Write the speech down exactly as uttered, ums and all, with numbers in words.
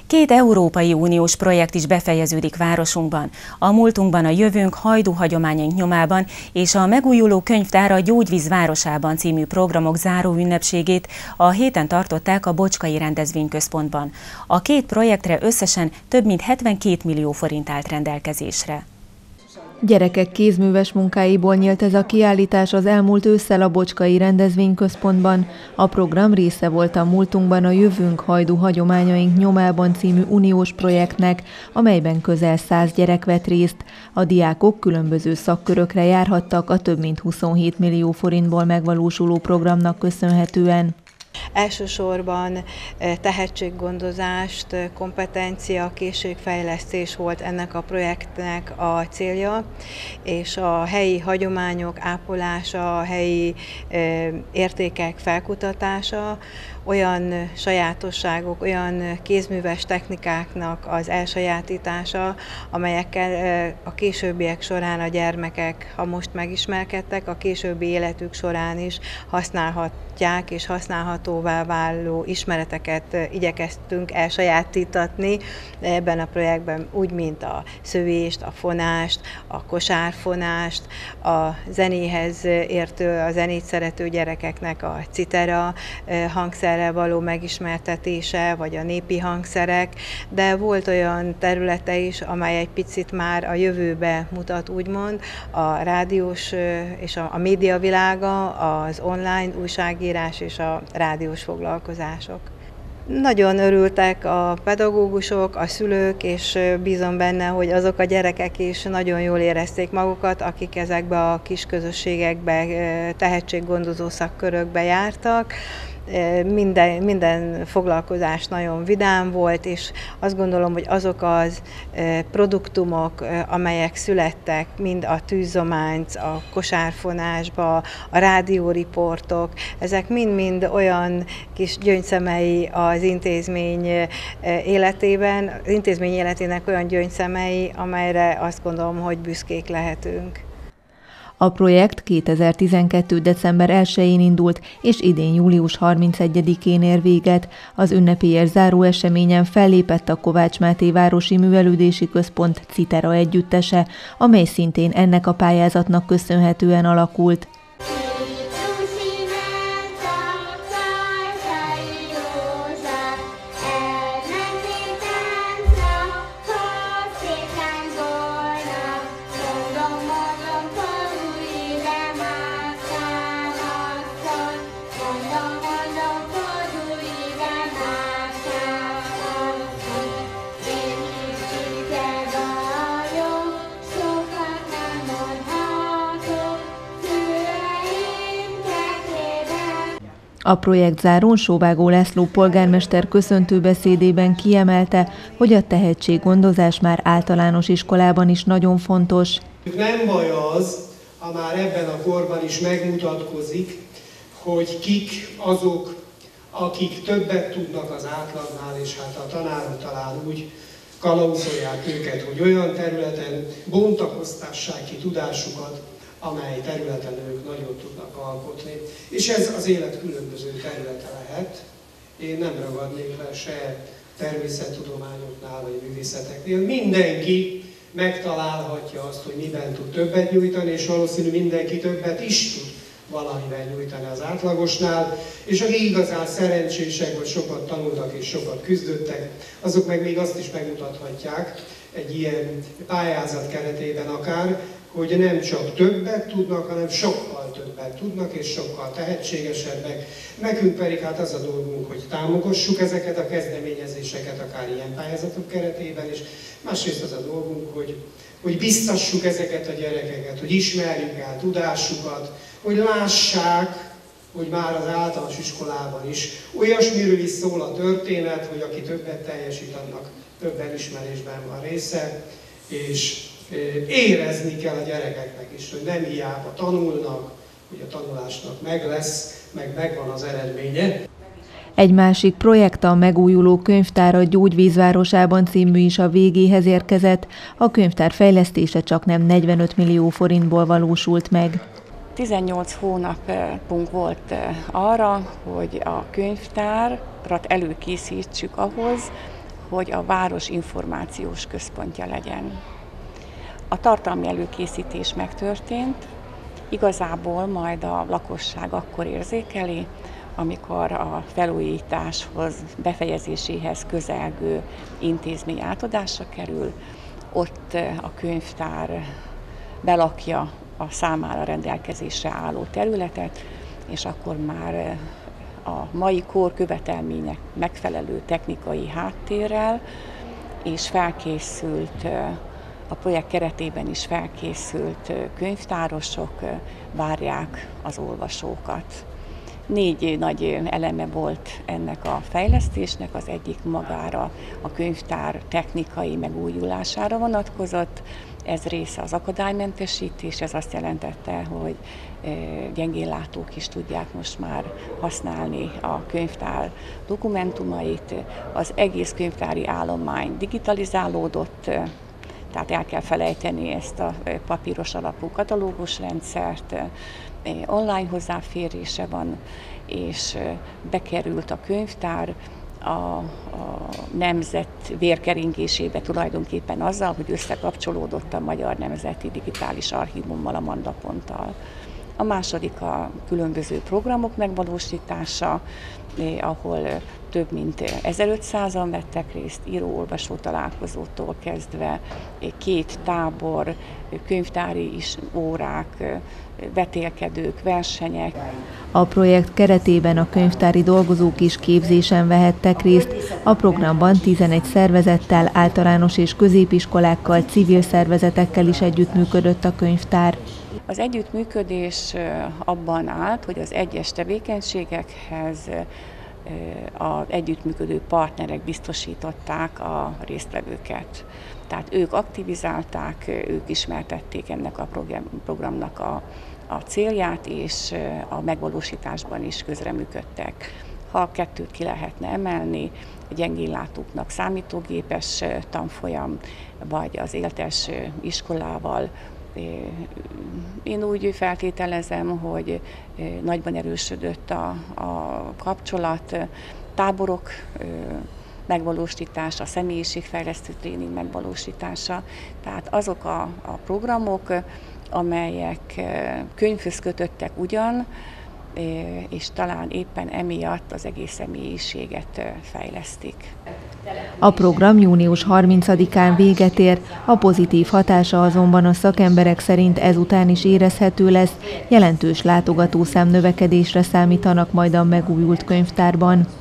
Két Európai Uniós projekt is befejeződik városunkban. A múltunkban a jövőnk hajdú hagyományaink nyomában és a megújuló könyvtár a Gyógyvíz városában című programok záró ünnepségét a héten tartották a Bocskai Rendezvényközpontban. A két projektre összesen több mint hetvenkét millió forint állt rendelkezésre. Gyerekek kézműves munkáiból nyílt ez a kiállítás az elmúlt ősszel a Bocskai Rendezvényközpontban. A program része volt a múltunkban a jövőnk hajdú hagyományaink nyomában című uniós projektnek, amelyben közel száz gyerek vett részt. A diákok különböző szakkörökre járhattak a több mint huszonhét millió forintból megvalósuló programnak köszönhetően. Elsősorban tehetséggondozást, kompetencia, készségfejlesztés volt ennek a projektnek a célja, és a helyi hagyományok ápolása, a helyi értékek felkutatása, olyan sajátosságok, olyan kézműves technikáknak az elsajátítása, amelyekkel a későbbiek során a gyermekek, ha most megismerkedtek, a későbbi életük során is használhatják és használhatóvá váló ismereteket igyekeztünk elsajátítatni ebben a projektben, úgy, mint a szövést, a fonást, a kosárfonást, a zenéhez értő, a zenét szerető gyerekeknek a citera hangszer való megismertetése, vagy a népi hangszerek, de volt olyan területe is, amely egy picit már a jövőbe mutat, úgymond, a rádiós és a, a médiavilága, az online újságírás és a rádiós foglalkozások. Nagyon örültek a pedagógusok, a szülők, és bízom benne, hogy azok a gyerekek is nagyon jól érezték magukat, akik ezekbe a kis közösségekbe, tehetséggondozó szakkörökbe jártak. Minden, minden foglalkozás nagyon vidám volt, és azt gondolom, hogy azok az produktumok, amelyek születtek, mind a tűzzománc, a kosárfonásba, a rádióriportok, ezek mind-mind olyan kis gyöngyszemei az intézmény életében, az intézmény életének olyan gyöngyszemei, amelyre azt gondolom, hogy büszkék lehetünk. A projekt kétezer-tizenkettő. december elsején indult, és idén július harmincegyedikén ér véget. Az ünnepélyes záró eseményen fellépett a Kovács Máté Városi Művelődési Központ Citera együttese, amely szintén ennek a pályázatnak köszönhetően alakult. A projekt zárón Sóvágó László polgármester köszöntő beszédében kiemelte, hogy a tehetséggondozás már általános iskolában is nagyon fontos. Nem baj az, ha már ebben a korban is megmutatkozik, hogy kik azok, akik többet tudnak az átlagnál, és hát a tanárok talán úgy kalauzolják őket, hogy olyan területen bontakoztassák ki tudásukat, amely területen ők nagyon tudnak alkotni. És ez az élet különböző területe lehet. Én nem ragadnék le se természettudományoknál vagy művészeteknél. Mindenki megtalálhatja azt, hogy miben tud többet nyújtani, és valószínű mindenki többet is tud valamiben nyújtani az átlagosnál, és akik igazán szerencsések, vagy sokat tanultak és sokat küzdöttek, azok meg még azt is megmutathatják egy ilyen pályázat keretében akár, hogy nem csak többet tudnak, hanem sokkal többet tudnak, és sokkal tehetségesebbek. Nekünk pedig hát az a dolgunk, hogy támogassuk ezeket a kezdeményezéseket, akár ilyen pályázatok keretében, és másrészt az a dolgunk, hogy, hogy biztassuk ezeket a gyerekeket, hogy ismerjük el tudásukat, hogy lássák, hogy már az általános iskolában is olyasmiről is szól a történet, hogy aki többet teljesít, annak több elismerésben van része, és érezni kell a gyerekeknek is, hogy nem hiába tanulnak, hogy a tanulásnak meg lesz, meg megvan az eredménye. Egy másik projekt, a megújuló könyvtár a Gyógyvíz városában című is a végéhez érkezett. A könyvtár fejlesztése csaknem negyvenöt millió forintból valósult meg. tizennyolc hónapunk volt arra, hogy a könyvtárat előkészítsük ahhoz, hogy a város információs központja legyen. A tartalmi előkészítés megtörtént, igazából majd a lakosság akkor érzékeli, amikor a felújításhoz, befejezéséhez közelgő intézmény átadásra kerül, ott a könyvtár belakja a számára rendelkezésre álló területet, és akkor már a mai kor követelmények megfelelő technikai háttérrel, és felkészült, a projekt keretében is felkészült könyvtárosok várják az olvasókat. Négy nagy eleme volt ennek a fejlesztésnek, az egyik magára a könyvtár technikai megújulására vonatkozott, ez része az akadálymentesítés, ez azt jelentette, hogy gyengéllátók is tudják most már használni a könyvtár dokumentumait, az egész könyvtári állomány digitalizálódott, tehát el kell felejteni ezt a papíros alapú katalógus rendszert, online hozzáférése van, és bekerült a könyvtár a, a nemzet vérkeringésébe tulajdonképpen azzal, hogy összekapcsolódott a Magyar Nemzeti Digitális Archívummal, a Mandaponttal. A második a különböző programok megvalósítása, ahol több mint ezerötszázan vettek részt, író-olvasó találkozótól kezdve, két tábor, könyvtári is órák, vetélkedők, versenyek. A projekt keretében a könyvtári dolgozók is képzésen vehettek részt. A programban tizenegy szervezettel, általános és középiskolákkal, civil szervezetekkel is együttműködött a könyvtár. Az együttműködés abban állt, hogy az egyes tevékenységekhez az együttműködő partnerek biztosították a résztvevőket. Tehát ők aktivizálták, ők ismertették ennek a programnak a, a célját, és a megvalósításban is közreműködtek. Ha kettőt ki lehetne emelni, a gyengéllátóknak számítógépes tanfolyam, vagy az éltes iskolával, én úgy feltételezem, hogy nagyban erősödött a, a kapcsolat, táborok megvalósítása, a személyiségfejlesztő tréning megvalósítása. Tehát azok a, a programok, amelyek könyvhöz kötöttek ugyan, és talán éppen emiatt az egész személyiséget fejlesztik. A program június harmincadikán véget ér, a pozitív hatása azonban a szakemberek szerint ezután is érezhető lesz, jelentős látogatószám növekedésre számítanak majd a megújult könyvtárban.